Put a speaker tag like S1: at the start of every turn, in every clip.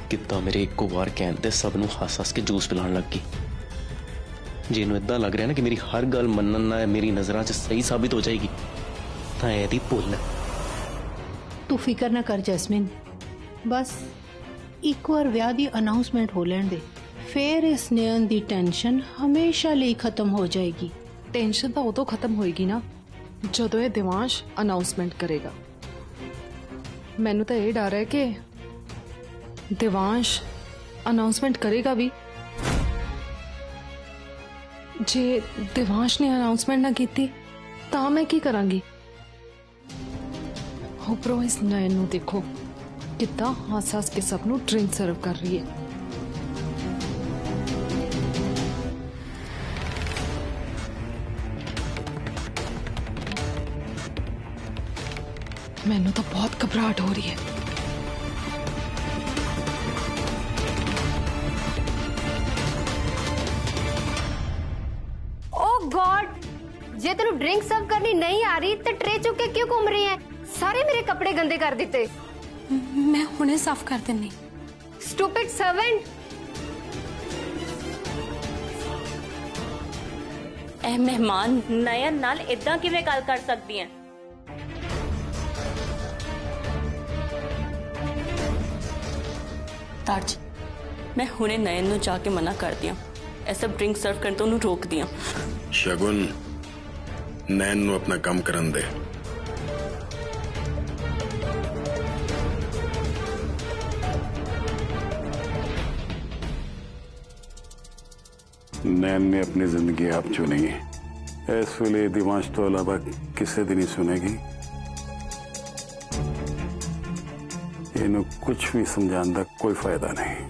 S1: किता मेरे एको बार कहते सबनों हस हस के जूस पिलान लग गई। जे इन्हूं इदां लग रहा ना कि मेरी हर गल मनन नाल मेरी नज़रां च सही साबित हो जाएगी तां एहदी भुल।
S2: तू फिकर ना कर जैस्मिन, बस एक बार विआह दी अनाउंसमेंट हो लैण दे, फिर इस नयन दी टेंशन हमेशा लिए खत्म हो जाएगी।
S3: टेंशन तो उदों खत्म होएगी ना जदों ये दिवांश अनाउंसमेंट करेगा। मैनू तो ये डर है कि दिवांश अनाउंसमेंट करेगा भी, जे दिवांश ने अनाउंसमेंट ना की तां मैं की करांगी। उपरों इस नयन नू देखो कितना हस हस के सबनू ड्रिंक सर्व कर रही है। मैनू तो बहुत घबराहट हो रही है।
S4: ओह गॉड, जे तेनू ड्रिंक सर्व करनी नहीं आ रही तो ट्रे चुक के क्यों घूम रही है? सारे मेरे कपड़े गंदे कर दिते।
S5: मैं हुणे साफ कर देनी।
S4: Stupid servant.
S6: ए मेहमान नयन नाल इदां किवें गल कर सकदी हैं? ताज, मैं हुणे नयन नू जाके मना कर दिया, ए सब ड्रिंक सर्व करने तो उन्हें रोक दिया।
S7: शगुन, नयन नू अपना काम करन दे। नैन ने अपनी जिंदगी आप चुनी, इस वेले दिवांश तो अलावा किसी दिन ही सुनेगी। इन्हें कुछ भी समझाने का कोई फायदा नहीं।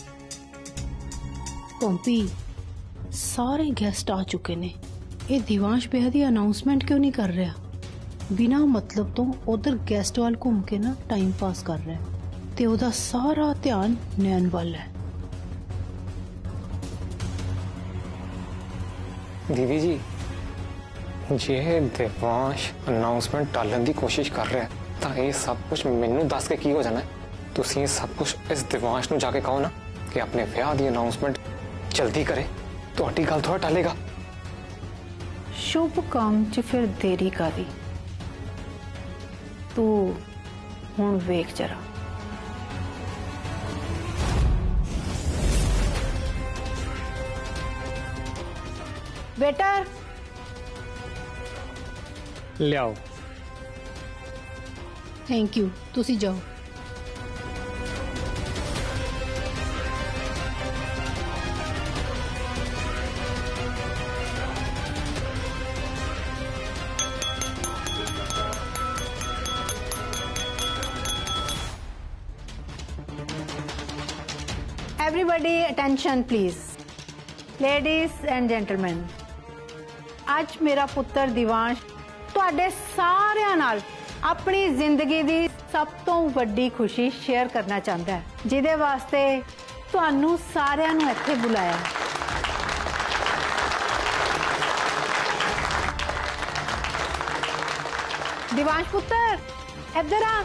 S2: पंपी, सारे गेस्ट आ चुके ने, ये दिवांश बेहद अनाउंसमेंट क्यों नहीं कर रहा? बिना मतलब तो उधर गेस्ट वाल घूम के ना टाइम पास कर रहा है ते ओदा सारा ध्यान नैन वाल है।
S8: दीदी जी, जे दिवांश अनाउंसमेंट टालन की कोशिश कर रहा है तो ये सब कुछ मैनू दस के की हो जाना है। तुसीं सब कुछ इस दिवांश नू जाके कहो ना कि अपने विआह की अनाउंसमेंट जल्दी करे, तो अटी गल थोड़ा टालेगा।
S2: शुभ काम च फिर देरी करी, तू हुण वेख जरा। Better
S8: Liao.
S2: थैंक यू, तुसी जाओ। Everybody attention please, ladies and gentlemen, आज मेरा पुत्र दिवांश तुहाडे सारिਆਂ नाल अपनी जिंदगी दी सब तो वड्डी खुशी शेयर करना चाहता है, जिहदे वास्ते तुहानू सारिਆਂ नू इत्थे बुलाया। दिवांश पुत्र इधर आ।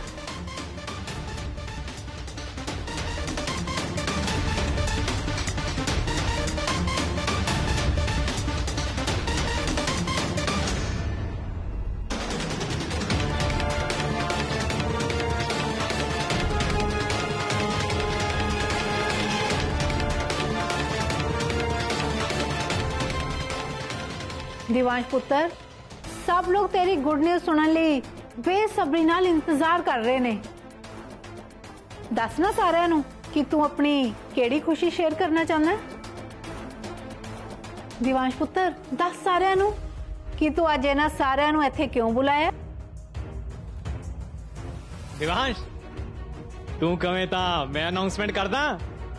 S2: दिवांश पुत्र, सब लोग तेरी गुड न्यूज सुनने लिए बेसब्री नाल इंतजार कर रहे ने। दस ना सारिਆਂ नू कि तू अपनी केड़ी खुशी शेयर करना चाहना है। दिवांश पुत्र, दस सारिਆਂ नू कि तू अज इन्हां सारिਆਂ नू इत्थे क्यों बुलाया।
S9: दिवांश, तू कवें तां मैं अनाउंसमेंट कर दा।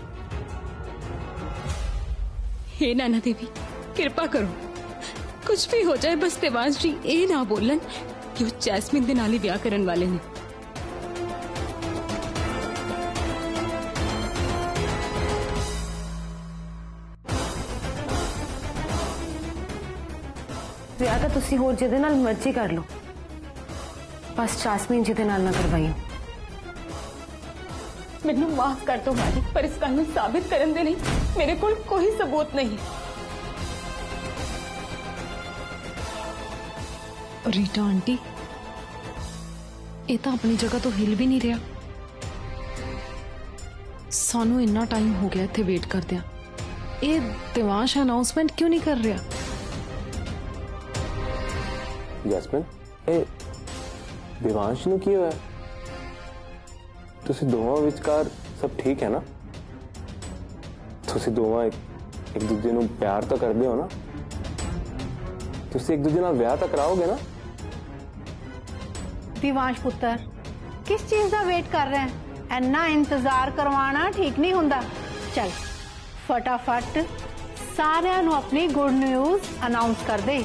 S5: हे नैना देवी, कृपा करो, कुछ भी हो जाए बस दिवांश जी ये ना बोलन कि वो जैस्मिन दे नाल ही ब्याह करन वाले ने।
S10: ब्याह तो तुसी होर जिहदे नाल मर्जी कर लो, बस जैस्मिन जी दे नाल ना करवाइयो।
S5: ਮੈਨੂੰ ਮਾਫ ਕਰ ਦਿਓ ਮਾਜੀ, ਪਰ ਇਸ ਗੱਲ ਨੂੰ ਸਾਬਿਤ ਕਰਨ ਦੇ ਲਈ ਮੇਰੇ ਕੋਲ ਕੋਈ ਸਬੂਤ ਨਹੀਂ।
S3: ਰੀਟਾ आंटी, ਇਹ ਤਾਂ ਆਪਣੀ ਜਗ੍ਹਾ ਤੋਂ ਹਿਲ ਵੀ ਨਹੀਂ ਰਿਹਾ। ਸਾਨੂੰ ਇੰਨਾ ਟਾਈਮ ਹੋ ਗਿਆ ਇੱਥੇ ਵੇਟ ਕਰਦਿਆਂ, ਇਹ ਦਿਵਾਂਸ਼ ਅਨਾਉਂਸਮੈਂਟ ਕਿਉਂ ਨਹੀਂ ਕਰ ਰਿਹਾ?
S11: ਜੈਸਮੀਨ, ਇਹ ਦਿਵਾਂਸ਼ ਨੂੰ ਕੀ ਹੋਇਆ? ਤੁਸੀਂ ਦੋਵਾਂ ਵਿਚਕਾਰ ਸਭ ਠੀਕ ਹੈ ਨਾ? ਤੁਸੀਂ ਦੋਵਾਂ ਇੱਕ ਦੂਜੇ ਨੂੰ ਪਿਆਰ ਤਾਂ ਕਰਦੇ ਹੋ ਨਾ? ਤੁਸੀਂ ਇੱਕ ਦੂਜੇ ਨਾਲ ਵਿਆਹ ਤਾਂ ਕਰਾਓਗੇ ਨਾ?
S2: दिवांश पुत्र, किस चीज का वेट कर रहे हैं? इन्ना इंतजार करवाना ठीक नहीं हुंदा। चल फटाफट सारिਆਂ ਨੂੰ अपनी गुड न्यूज अनाउंस कर दे।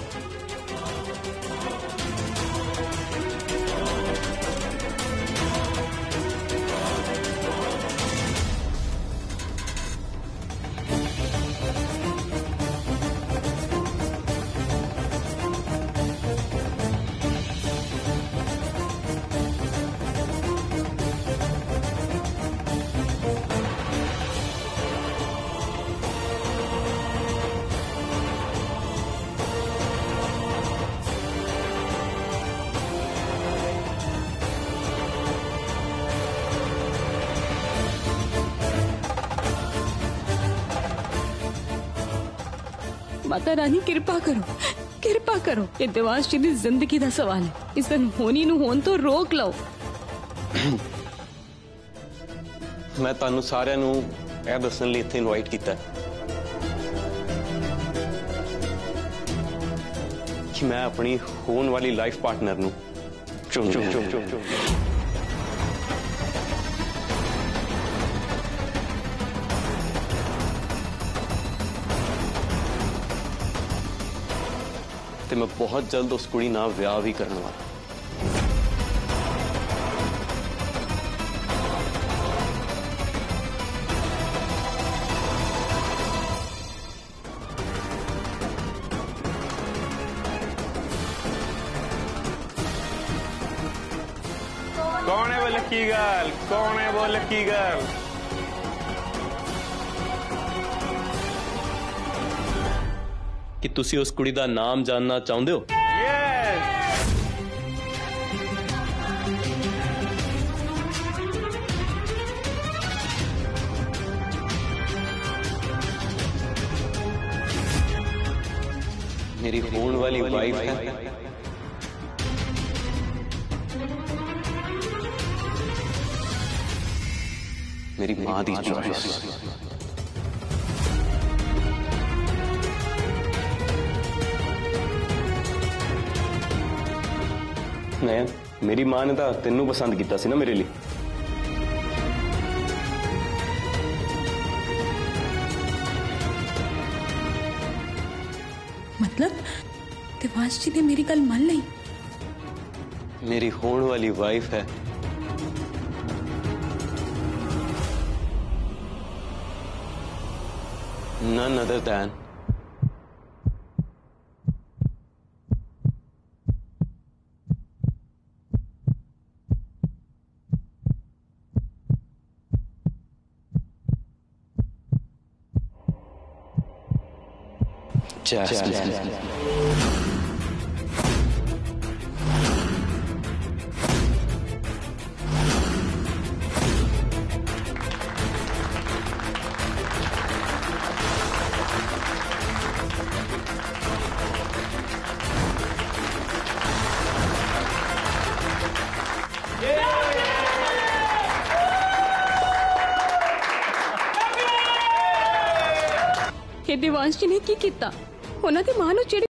S5: माता रानी कृपा करो, ये दिवांश जी दी जिंदगी दा सवाल है, इस होनी नूं होन तो रोक लो।
S1: मैं तुहानू सारिਆਂ ਨੂੰ ਇਹ ਦੱਸਣ ਲਈ ਇੱਥੇ ਇਨਵਾਈਟ ਕੀਤਾ कि मैं अपनी होने वाली लाइफ पार्टनर नूं चुन ते मैं बहुत जल्द उस कुड़ी नाल विआह भी करने वाला।
S11: कौन है वो लकी गर्ल? कौन है वो लकी गर्ल?
S1: कि तुसी उस कुड़ी दा नाम जानना चाहुंदे हो? मेरी होने वाली वाइफ है मेरी मां दी चॉइस। नयन, मेरी मां ने तो तेनू पसंद किया सी ना मेरे लिए।
S5: मतलब दिवांश जी ने मेरी गल मान ली?
S1: मेरी होने वाली वाइफ है। None other than Jasmine.
S5: Divansh जी ने की किया? उन्होंने मां नूं चिड़